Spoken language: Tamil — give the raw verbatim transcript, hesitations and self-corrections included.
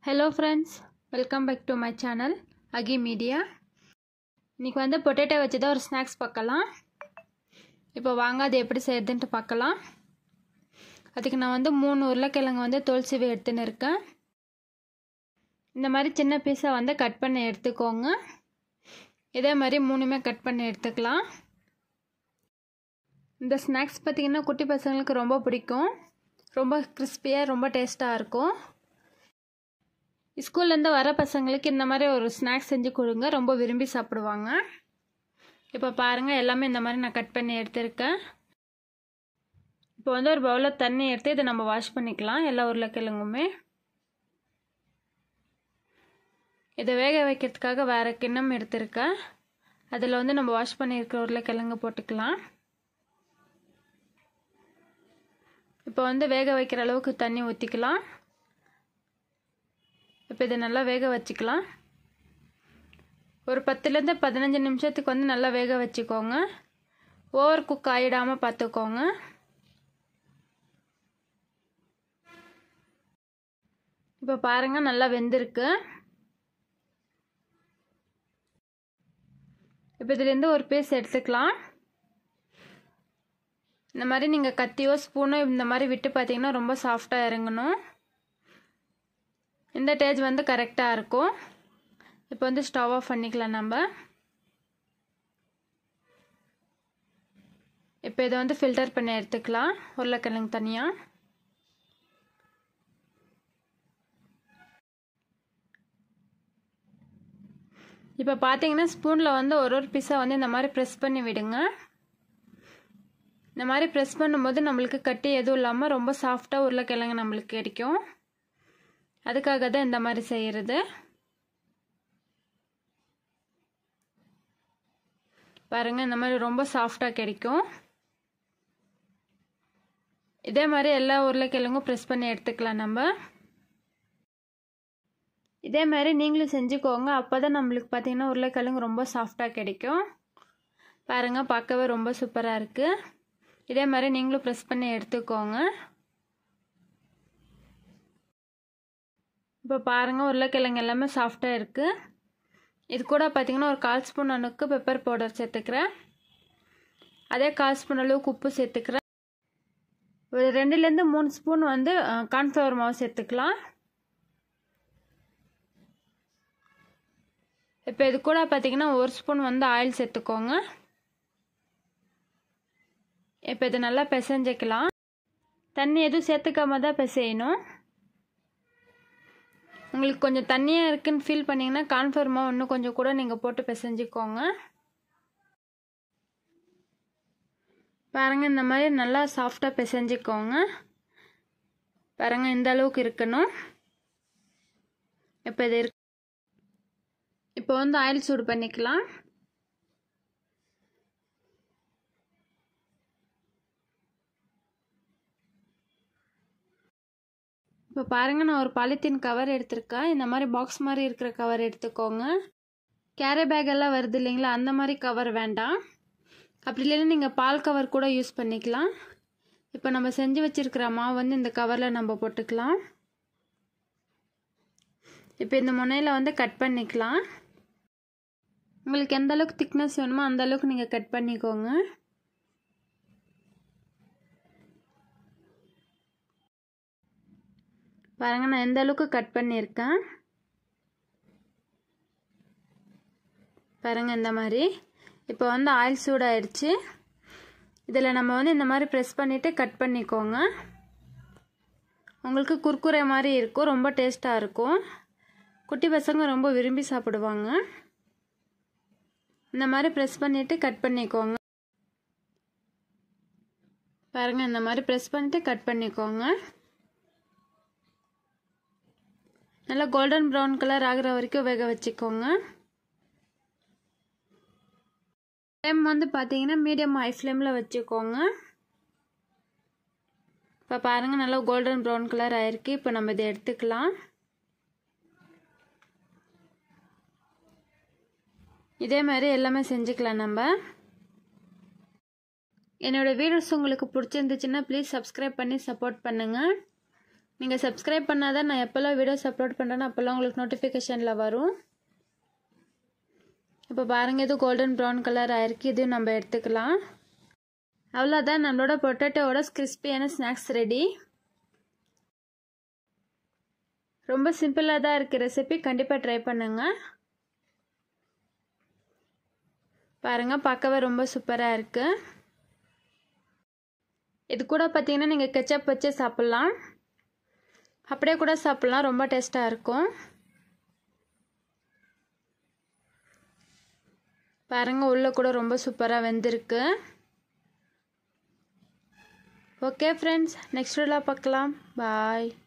Hello friends, welcome back to my channel Agi Media. இன்னைக்கு வந்து பொட்டேட்டோ வச்சு தான் ஒரு ஸ்நாக்ஸ் பார்க்கலாம். இப்போ வாங்க அது எப்படி செய்யறதுன்னு பார்க்கலாம். அதுக்கு நான் வந்து மூணு உருளைக்கிழங்கு வந்து தோல் சீவி எடுத்துன்னு இருக்கேன். இந்த மாதிரி சின்ன பீஸா வந்து கட் பண்ணி எடுத்துக்கோங்க. இதே மாதிரி மூணுமே கட் பண்ணி எடுத்துக்கலாம். இந்த ஸ்நாக்ஸ் பார்த்தீங்கன்னா குட்டி பசங்களுக்கு ரொம்ப பிடிக்கும். ரொம்ப கிறிஸ்பியா ரொம்ப டேஸ்டா இருக்கும். ஸ்கூல்ல இருந்து வர பசங்களுக்கு இந்த மாதிரி ஒரு ஸ்நாக்ஸ் செஞ்சு கொடுங்க, ரொம்ப விரும்பி சாப்பிடுவாங்க. இப்போ பாருங்க எல்லாமே இந்த மாதிரி நான் கட் பண்ணி எடுத்துருக்கேன். இப்போ வந்து ஒரு பவுலில் தண்ணி எடுத்து இதை நம்ம வாஷ் பண்ணிக்கலாம். எல்லா உருளைக்கிழங்குமே இதை வேக வைக்கிறதுக்காக வேற கிண்ணம் எடுத்திருக்கேன். அதில் வந்து நம்ம வாஷ் பண்ணியிருக்கிற உருளைக்கிழங்கு போட்டுக்கலாம். இப்போ வந்து வேக வைக்கிற அளவுக்கு தண்ணி ஊற்றிக்கலாம். இப்போ இதை நல்லா வேக வச்சுக்கலாம். ஒரு பத்துலேருந்து பதினஞ்சு நிமிஷத்துக்கு வந்து நல்லா வேக வச்சுக்கோங்க. ஓவர் குக் ஆகிடாமல் பார்த்துக்கோங்க. இப்போ பாருங்கள் நல்லா வெந்திருக்கு. இப்போ இதுலேருந்து ஒரு பீஸ் எடுத்துக்கலாம். இந்த மாதிரி நீங்கள் கத்தியோ ஸ்பூனோ இந்த மாதிரி விட்டு பார்த்தீங்கன்னா ரொம்ப சாஃப்டாக இறங்கணும். இந்த டேஜ் வந்து கரெக்டாக இருக்கும். இப்போ வந்து ஸ்டவ் ஆஃப் பண்ணிக்கலாம் நம்ம. இப்போ இதை வந்து ஃபில்டர் பண்ணி எடுத்துக்கலாம் உருளைக்கிழங்கு தனியாக. இப்போ பார்த்தீங்கன்னா ஸ்பூனில் வந்து ஒரு ஒரு பீஸாக வந்து இந்த மாதிரி ப்ரெஸ் பண்ணி விடுங்க. இந்த மாதிரி ப்ரெஸ் பண்ணும்போது நம்மளுக்கு கட்டி எதுவும் இல்லாமல் ரொம்ப சாஃப்டாக உருளைக்கிழங்கு நம்மளுக்கு கிடைக்கும். அதுக்காக தான் இந்த மாதிரி செய்கிறது. பாருங்க இந்த மாதிரி ரொம்ப சாஃப்டாக கிடைக்கும். இதே மாதிரி எல்லா உருளைக்கிழங்கும் ப்ரெஸ் பண்ணி எடுத்துக்கலாம் நம்ம. இதே மாதிரி நீங்களும் செஞ்சுக்கோங்க. அப்போ தான் நம்மளுக்கு பார்த்தீங்கன்னா உருளைக்கிழங்கு ரொம்ப சாஃப்டாக கிடைக்கும். பாருங்க பார்க்கவே ரொம்ப சூப்பராக இருக்குது. இதே மாதிரி நீங்களும் ப்ரெஸ் பண்ணி எடுத்துக்கோங்க. இப்போ பாருங்கள் உருளைக்கிழங்கு எல்லாமே சாஃப்டாக இருக்குது. இது கூட பார்த்தீங்கன்னா ஒரு கால் ஸ்பூன் அளவுக்கு பெப்பர் பவுடர் சேர்த்துக்கிறேன். அதே கால் ஸ்பூன் அளவுக்கு உப்பு சேர்த்துக்கிறேன். ஒரு ரெண்டுலேருந்து மூணு ஸ்பூன் வந்து கார்ன்ஃப்ளவர் மாவு சேர்த்துக்கலாம். இப்போ இது கூட பார்த்தீங்கன்னா ஒரு ஸ்பூன் வந்து ஆயில் சேர்த்துக்கோங்க. இப்போ இது நல்லா பிசைஞ்சிக்கலாம். தண்ணி எதுவும் சேர்த்துக்காம தான் பிசையணும். உங்களுக்கு கொஞ்சம் தண்ணியாக இருக்குன்னு ஃபீல் பண்ணிங்கன்னா கார்ன்ஃப்ளவர் மாவு இன்னும் கொஞ்சம் கூட நீங்கள் போட்டு பிசைஞ்சிக்கோங்க. பாருங்கள் இந்த மாதிரி நல்லா சாஃப்டாக பிசைஞ்சிக்கோங்க. பாருங்கள் இந்த அளவுக்கு இருக்கணும். இப்போ இது இருக்கு. இப்போ வந்து ஆயில் சூடு பண்ணிக்கலாம். இப்போ பாருங்கள் நான் ஒரு பாலித்தீன் கவர் எடுத்திருக்கேன். இந்த மாதிரி பாக்ஸ் மாதிரி இருக்கிற கவர் எடுத்துக்கோங்க. கேரி பேக் எல்லாம் வருது இல்லைங்களா, அந்த மாதிரி கவர் வேண்டாம். அப்படி இல்லைன்னா நீங்கள் பால் கவர் கூட யூஸ் பண்ணிக்கலாம். இப்போ நம்ம செஞ்சு வச்சுருக்கிற மாவு வந்து இந்த கவரில் நம்ம போட்டுக்கலாம். இப்போ இந்த முனையில் வந்து கட் பண்ணிக்கலாம். உங்களுக்கு எந்த அளவுக்கு திக்னஸ் வேணுமோ அந்த அளவுக்கு நீங்கள் கட் பண்ணிக்கோங்க. பாருங்கள் நான் எந்த அளவுக்கு கட் பண்ணியிருக்கேன். பாருங்கள் இந்த மாதிரி. இப்போ வந்து ஆயில் சூடாயிடுச்சு. இதில் நம்ம வந்து இந்த மாதிரி ப்ரெஸ் பண்ணிவிட்டு கட் பண்ணிக்கோங்க. உங்களுக்கு குர்குரே மாதிரி இருக்கும், ரொம்ப டேஸ்ட்டாக இருக்கும். குட்டி பசங்க ரொம்ப விரும்பி சாப்பிடுவாங்க. இந்த மாதிரி ப்ரெஸ் பண்ணிவிட்டு கட் பண்ணிக்கோங்க. பாருங்கள் இந்த மாதிரி ப்ரெஸ் பண்ணிவிட்டு கட் பண்ணிக்கோங்க. நல்லா கோல்டன் ப்ரௌன் கலர் ஆகிற வரைக்கும் வேக வச்சுக்கோங்க. ஃப்ளேம் வந்து பார்த்தீங்கன்னா மீடியம் ஹை ஃப்ளேமில் வச்சுக்கோங்க. இப்போ பாருங்கள் நல்லா கோல்டன் ப்ரௌன் கலர் ஆயிருக்கு. இப்போ நம்ம இதை எடுத்துக்கலாம். இதே மாதிரி எல்லாமே செஞ்சுக்கலாம் நம்ம. என்னோடய வீடியோஸ் உங்களுக்கு பிடிச்சிருந்துச்சுன்னா ப்ளீஸ் சப்ஸ்கிரைப் பண்ணி சப்போர்ட் பண்ணுங்கள். நீங்கள் சப்ஸ்கிரைப் பண்ணாதான் நான் எப்போல்லாம் வீடியோஸ் அப்லோட் பண்ணுறேன்னு அப்போல்லாம் உங்களுக்கு நோட்டிஃபிகேஷனில் வரும். இப்போ பாருங்கள், இது கோல்டன் ப்ரௌன் கலர் ஆயிருக்கு. இதுவும் நம்ம எடுத்துக்கலாம். அவ்வளோதான், நம்மளோட பொட்டேட்டோவோட கிறிஸ்பியான ஸ்நாக்ஸ் ரெடி. ரொம்ப சிம்பிளாக தான் இருக்குது ரெசிபி. கண்டிப்பாக ட்ரை பண்ணுங்கள். பாருங்கள், பார்க்கவே ரொம்ப சூப்பராக இருக்குது. இது கூட பார்த்தீங்கன்னா நீங்கள் கெச்சப் வச்சு சாப்பிட்லாம், அப்படியே கூட சாப்பிட்லாம். ரொம்ப டேஸ்ட்டாக இருக்கும். பாருங்கள், உள்ளே கூட ரொம்ப சூப்பராக வெந்திருக்கு. ஓகே ஃப்ரெண்ட்ஸ், நெக்ஸ்ட் வீடியோவில் பார்க்கலாம். பாய்.